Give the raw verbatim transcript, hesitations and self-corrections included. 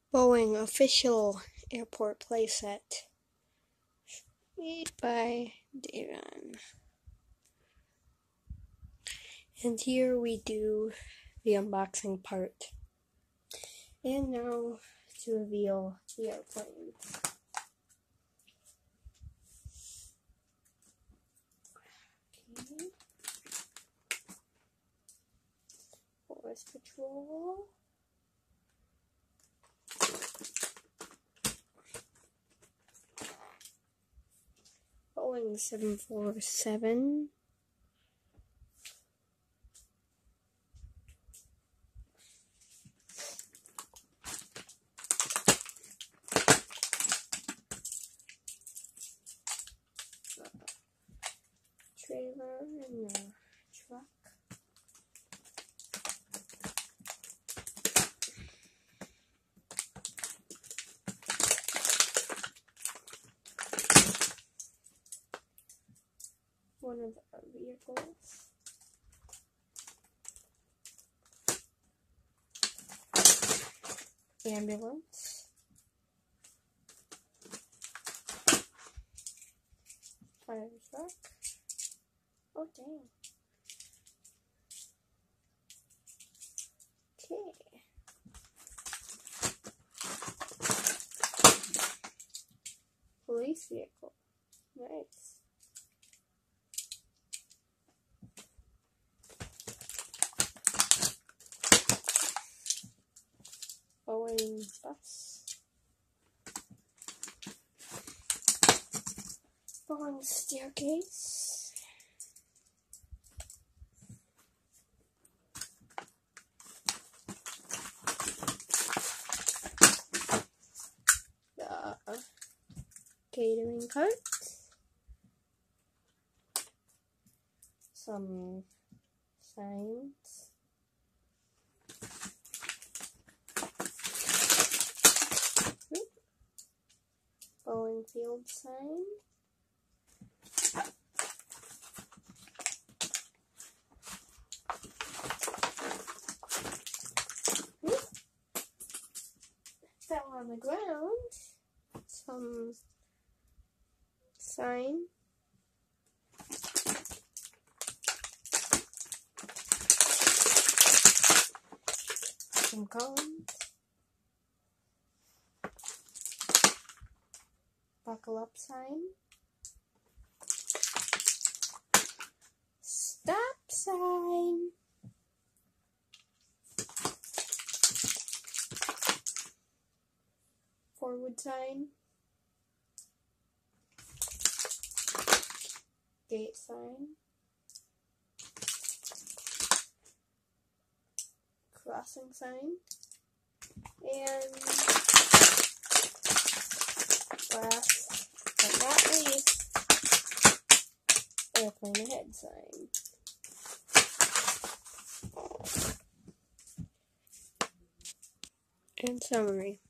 Boeing official airport playset made by Daron. And here we do the unboxing part. And now to reveal the airplane. Okay. Force Patrol. Boeing seven forty-seven. Trailer and the truck. One of our vehicles. Ambulance. Fire truck. Oh dang. Okay. Police vehicle. Nice. Boeing bus. Boeing staircase. The catering cart. Some signs. Boeing field sign. Oop. Fell on the ground. Some sign. Some cones. Buckle up sign. Stop sign. Forward sign. Gate sign. Crossing sign. And last but not least, airplane ahead sign. In summary,